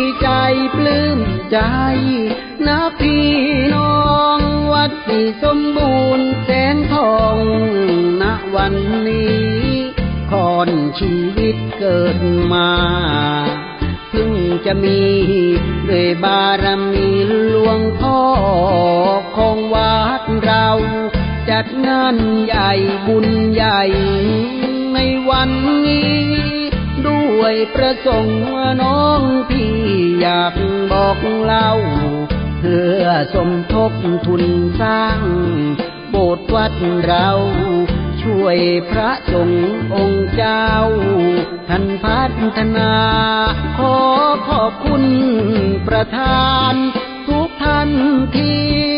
ใจปลื้มใจนะพี่น้องวัดที่สมบูรณ์แสงทองณวันนี้คอนชีวิตเกิดมาเพิ่งจะมีด้วยบารมีหลวงพ่อของวัดเราจัดงานใหญ่บุญใหญ่ในวันนี้ด้วยประสงค์ว่าน้องพี่อยากบอกเล่าเพื่อสมทบทุนสร้างโบสถ์วัดเราช่วยพระสงฆ์องค์เจ้าท่านพัฒนาขอขอบคุณประธานทุกท่านที่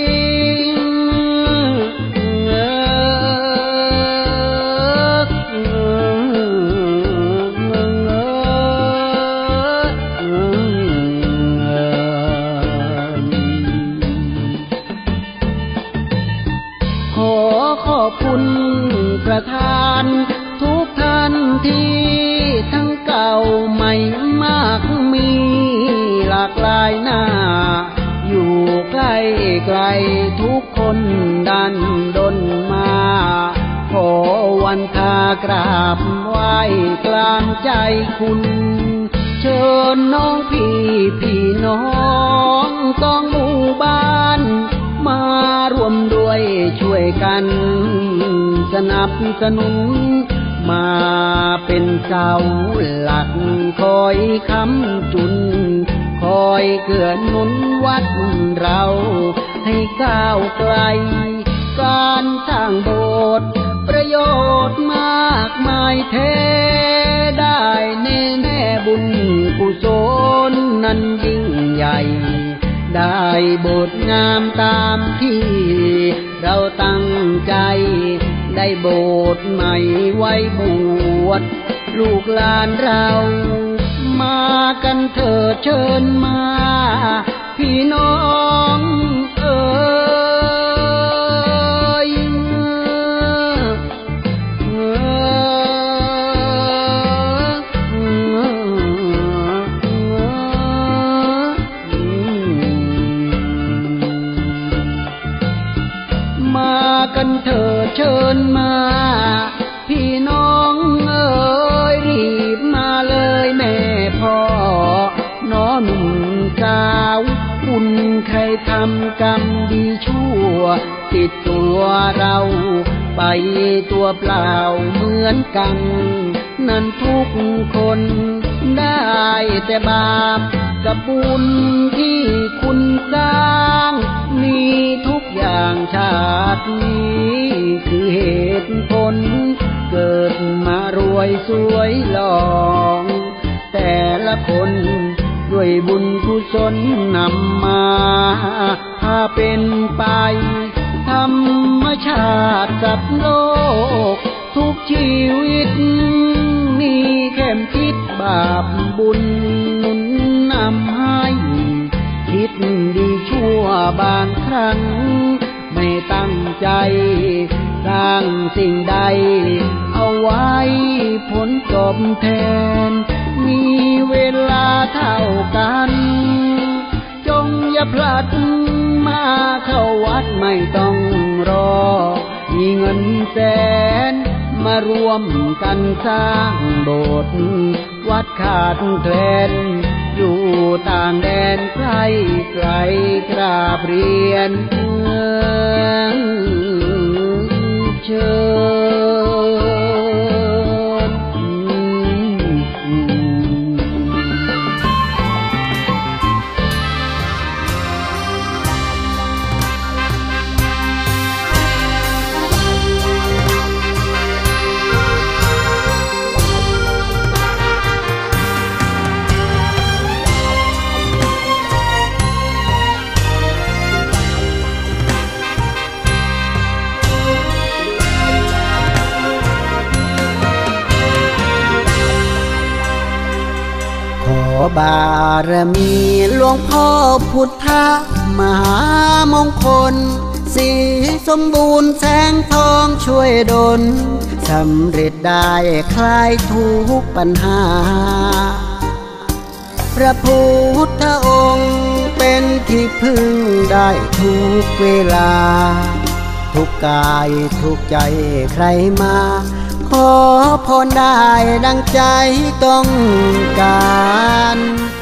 ประธานทุกท่านที่ทั้งเก่าใหม่มากมีหลากหลายหน้าอยู่ใกล้ไกลทุกคนดันดนมาขอวันทากราบไหว้กลางใจคุณเชิญน้องพี่น้องต้องหมู่บ้านมารวมด้วยช่วยกันสนับสนุนมาเป็นเสาหลักคอยค้ำจุนคอยเกื้อหนุนวัดเราให้ก้าวไกลการสร้างโบสถ์ประโยชน์มากมายแท้ได้แน่บุญกุศลนั้นยิ่งใหญ่ได้โบสถ์งามตามที่เราตั้งใจได้โบสถ์ใหม่ไว้บวชลูกหลานเรามากันเถิดเชิญมาพี่น้องเอ๋ยมากันเถิดเชิญมาพี่น้องเอ๋ยรีบมาเลยแม่พ่อน้อหนุ่มสาวคุณใครทำกรรมดีชั่วติดตัวเราไปตัวเปล่าเหมือนกันนั้นทุกคนได้แต่บาปกับบุญที่คุณสร้างมีทุกอย่างชาตินี้คือเหตุผลเกิดมารวยสวยหลองแต่ละคนด้วยบุญกุศลนำมาพาเป็นไปธรรมชาติสัตว์โลกทุกชีวิตมีแค่คิดบาปบุญหนุนนำให้คิดดีชั่วบางครั้งไม่ตั้งใจสร้างสิ่งใดเอาไว้ผลตอบแทนมีเวลาเท่ากันจงอย่าพลัดมาเข้าวัดไม่ต้องรอมีเงินแสนมารวมกันสร้างโบสถ์วัดขาดแคลนอยู่ต่างแดนไกลไกลกราบเรียนเชิญ บารมีหลวงพ่อพุทธมหามงคลสีสมบูรณ์แสงทองช่วยดลสำเร็จได้คลายทุกปัญหาพระพุทธองค์เป็นที่พึ่งได้ทุกเวลาทุกกายทุกใจใครมาขอพรได้ดังใจต้องการ